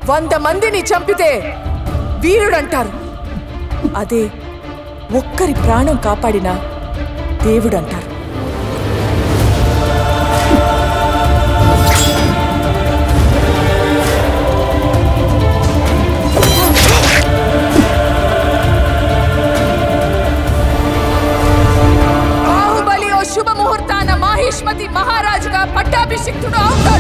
100 మందిని చంపితే వీరుడంటారు. అదే ఒక్కరి ప్రాణం కాపాడిన దేవుడంటారు. బాహుబలి ఓ శుభ ముహూర్తాన మాహిష్మతి మహారాజుగా పట్టాభిషిక్తుడు అవుతాడు.